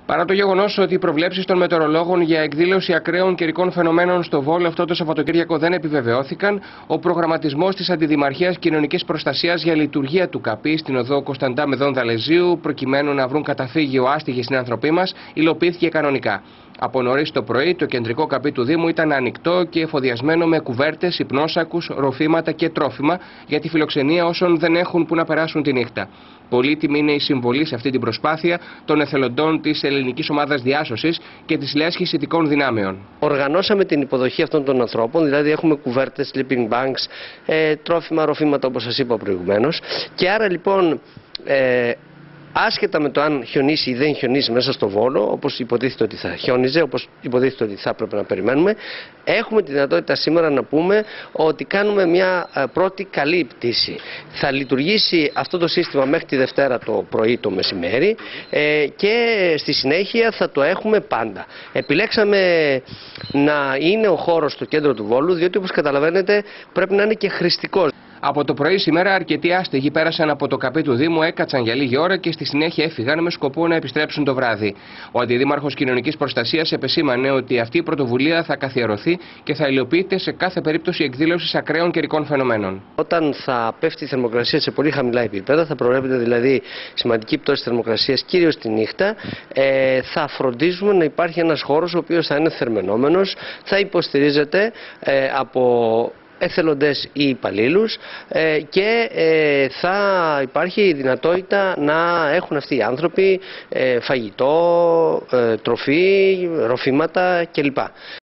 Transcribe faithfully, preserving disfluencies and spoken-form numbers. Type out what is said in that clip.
Παρά το γεγονός ότι οι προβλέψεις των μετεωρολόγων για εκδήλωση ακραίων καιρικών φαινομένων στο Βόλο αυτό το Σαββατοκύριακο δεν επιβεβαιώθηκαν, ο προγραμματισμός της Αντιδημαρχίας Κοινωνικής Προστασίας για λειτουργία του ΚΑΠΗ στην οδό Κωνσταντά Μεδών Δαλεζίου, προκειμένου να βρουν καταφύγιο άστιγοι συνάνθρωποι μας, υλοποιήθηκε κανονικά. Από νωρίς το πρωί, το κεντρικό ΚΑΠΗ του Δήμου ήταν ανοιχτό και εφοδιασμένο με κουβέρτες, υπνόσακους, ροφήματα και τρόφιμα για τη φιλοξενία όσων δεν έχουν που να περάσουν τη νύχτα. Πολύτιμη είναι η συμβολή σε αυτή την προσπάθεια των εθελοντών της Ελληνικής Ομάδας Διάσωσης και της Λέσχης Ηθικών Δυνάμεων. Οργανώσαμε την υποδοχή αυτών των ανθρώπων, δηλαδή έχουμε κουβέρτες, sleeping bags, ε, τρόφιμα, ροφήματα όπως σας είπα προηγουμένως. Και άρα λοιπόν, ε, άσχετα με το αν χιονίσει ή δεν χιονίσει μέσα στο Βόλο, όπως υποτίθεται ότι θα χιόνιζε, όπως υποτίθεται ότι θα έπρεπε να περιμένουμε, έχουμε τη δυνατότητα σήμερα να πούμε ότι κάνουμε μια πρώτη καλή πτήση. Θα λειτουργήσει αυτό το σύστημα μέχρι τη Δευτέρα το πρωί, το μεσημέρι ε, και στη συνέχεια θα το έχουμε πάντα. Επιλέξαμε να είναι ο χώρος στο κέντρο του Βόλου, διότι όπως καταλαβαίνετε πρέπει να είναι και χρηστικός. Από το πρωί σήμερα αρκετοί άστεγοι πέρασαν από το ΚΑΠΗ του Δήμου, έκατσαν για λίγη ώρα και στη συνέχεια έφυγαν με σκοπό να επιστρέψουν το βράδυ. Ο Αντιδήμαρχος Κοινωνικής Προστασίας επεσήμανε ότι αυτή η πρωτοβουλία θα καθιερωθεί και θα υλοποιείται σε κάθε περίπτωση εκδήλωσης ακραίων καιρικών φαινομένων. Όταν θα πέφτει η θερμοκρασία σε πολύ χαμηλά επίπεδα, θα προβλέπεται δηλαδή σημαντική πτώση θερμοκρασίας κυρίως τη νύχτα, ε, θα φροντίζουμε να υπάρχει ένας χώρος ο οποίος θα είναι θερμαινόμενος, θα υποστηρίζεται ε, από εθελοντές ή υπαλλήλους ε, και ε, θα υπάρχει η δυνατότητα να έχουν αυτοί οι άνθρωποι ε, φαγητό, ε, τροφή, ροφήματα κλπ.